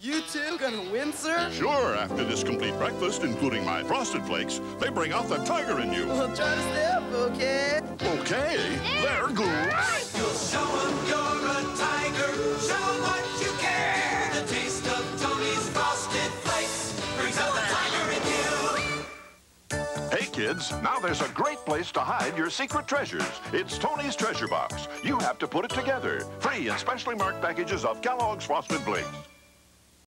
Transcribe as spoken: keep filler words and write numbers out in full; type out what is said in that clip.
You two gonna windsurf? Sure, after this complete breakfast, including my Frosted Flakes, they bring out the tiger in you. Well, try to stay up, okay? Okay, there goes. You'll show 'em you're a tiger, show 'em what you care. The taste of Tony's Frosted Flakes brings out the tiger in you. Hey, kids, now there's a great place to hide your secret treasures. It's Tony's Treasure Box. You have to put it together. Free in specially marked packages of Kellogg's Frosted Flakes.